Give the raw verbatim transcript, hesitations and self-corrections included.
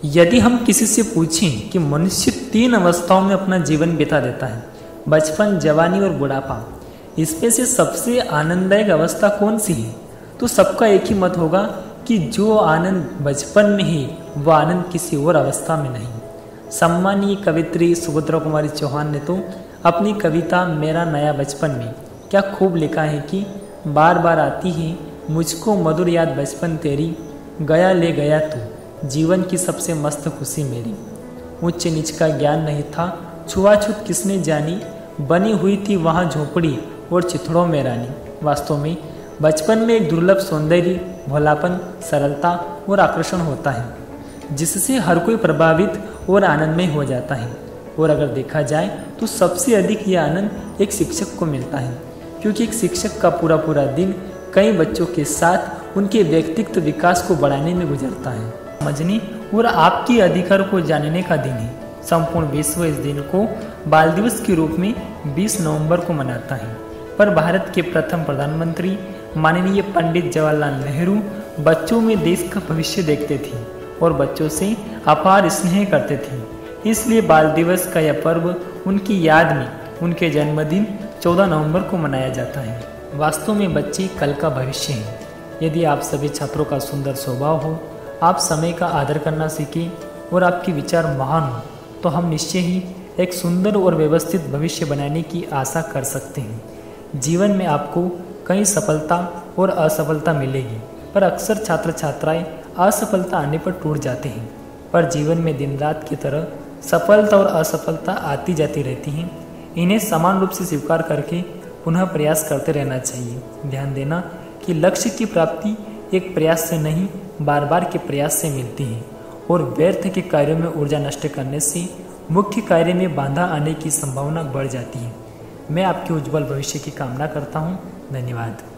यदि हम किसी से पूछें कि मनुष्य तीन अवस्थाओं में अपना जीवन बिता देता है, बचपन, जवानी और बुढ़ापा, इसमें से सबसे आनंददायक अवस्था कौन सी है, तो सबका एक ही मत होगा कि जो आनंद बचपन में है वह आनंद किसी और अवस्था में नहीं। सम्मानीय कवित्री सुभद्रा कुमारी चौहान ने तो अपनी कविता मेरा नया बचपन में क्या खूब लिखा है कि बार बार आती है मुझको मधुर याद बचपन तेरी, गया ले गया तू जीवन की सबसे मस्त खुशी मेरी। उच्च नीच का ज्ञान नहीं था, छुआछूत किसने जानी, बनी हुई थी वहाँ झोपड़ी और चिथड़ों में रानी। वास्तव में बचपन में एक दुर्लभ सौंदर्य, भोलापन, सरलता और आकर्षण होता है जिससे हर कोई प्रभावित और आनंदमय हो जाता है। और अगर देखा जाए तो सबसे अधिक यह आनंद एक शिक्षक को मिलता है, क्योंकि एक शिक्षक का पूरा पूरा दिन कई बच्चों के साथ उनके व्यक्तित्व विकास को बढ़ाने में गुजरता है। समझने और आपके अधिकार को जानने का दिन है। संपूर्ण विश्व इस दिन को बाल दिवस के रूप में बीस नवंबर को मनाता है, पर भारत के प्रथम प्रधानमंत्री माननीय पंडित जवाहरलाल नेहरू बच्चों में देश का भविष्य देखते थे और बच्चों से अपार स्नेह करते थे। इसलिए बाल दिवस का यह पर्व उनकी याद में उनके जन्मदिन चौदह नवंबर को मनाया जाता है। वास्तव में बच्चे कल का भविष्य हैं। यदि आप सभी छात्रों का सुंदर स्वभाव हो, आप समय का आदर करना सीखें और आपके विचार महान हो, तो हम निश्चय ही एक सुंदर और व्यवस्थित भविष्य बनाने की आशा कर सकते हैं। जीवन में आपको कई सफलता और असफलता मिलेगी, पर अक्सर छात्र छात्राएं असफलता आने पर टूट जाते हैं। पर जीवन में दिन रात की तरह सफलता और असफलता आती जाती रहती हैं। इन्हें समान रूप से स्वीकार करके पुनः प्रयास करते रहना चाहिए। ध्यान देना कि लक्ष्य की प्राप्ति एक प्रयास से नहीं, बार बार के प्रयास से मिलती है और व्यर्थ के कार्यों में ऊर्जा नष्ट करने से मुख्य कार्य में बाधा आने की संभावना बढ़ जाती है। मैं आपके उज्जवल भविष्य की कामना करता हूँ। धन्यवाद।